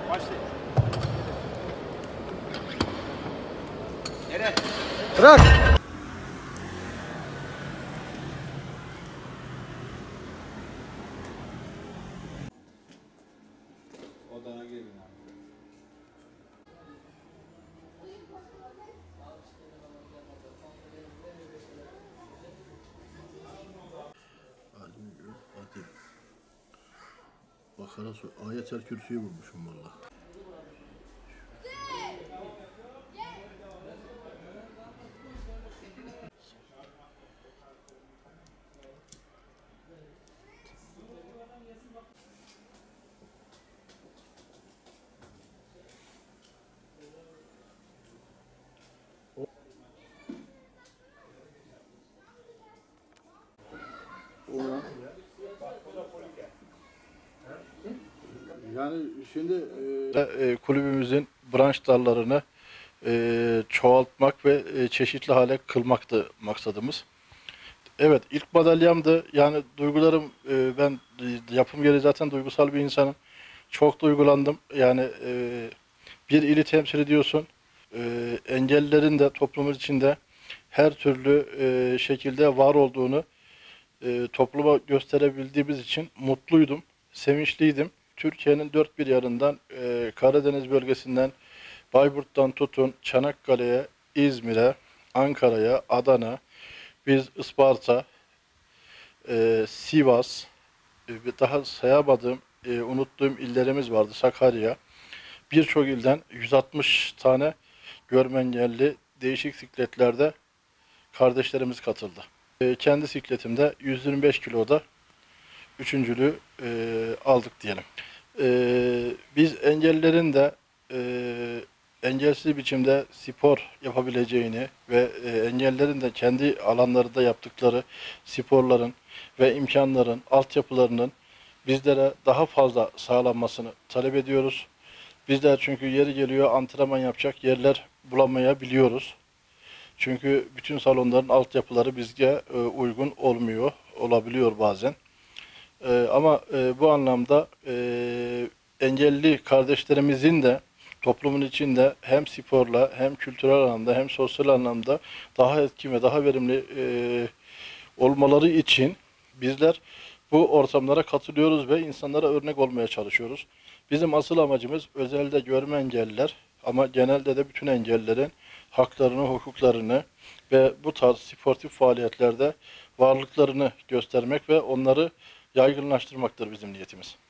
Başlayın. Nereye? Bırak. Odana gelin abi. Hadi. Bakara Ayetel Kürsü'yü bulmuşum valla. Yani şimdi kulübümüzün branş dallarını çoğaltmak ve çeşitli hale kılmaktı maksadımız. Evet, ilk madalyamdı. Yani duygularım, ben yapım gereği zaten duygusal bir insanım. Çok duygulandım. Yani bir ili temsil ediyorsun. Engellilerin de toplumumuz içinde her türlü şekilde var olduğunu topluma gösterebildiğimiz için mutluydum, sevinçliydim. Türkiye'nin dört bir yanından, Karadeniz bölgesinden, Bayburt'tan tutun, Çanakkale'ye, İzmir'e, Ankara'ya, Adana, biz Isparta, Sivas, daha sayamadığım, unuttuğum illerimiz vardı, Sakarya. Birçok ilden 160 tane görme engelli değişik sikletlerde kardeşlerimiz katıldı. Kendi sikletimde 125 kiloda üçüncülüğü aldık diyelim. Biz engellilerin de engelsiz biçimde spor yapabileceğini ve engellilerin de kendi alanlarında yaptıkları sporların ve imkanların, altyapılarının bizlere daha fazla sağlanmasını talep ediyoruz. Bizler çünkü yeri geliyor antrenman yapacak yerler bulamayabiliyoruz. Çünkü bütün salonların altyapıları bizce uygun olabiliyor bazen. Ama bu anlamda engelli kardeşlerimizin de toplumun içinde hem sporla hem kültürel anlamda hem sosyal anlamda daha etkin ve daha verimli olmaları için bizler bu ortamlara katılıyoruz ve insanlara örnek olmaya çalışıyoruz. Bizim asıl amacımız özelde görme engelliler ama genelde de bütün engellilerin haklarını, hukuklarını ve bu tarz sportif faaliyetlerde varlıklarını göstermek ve onları yaygınlaştırmaktır bizim niyetimiz.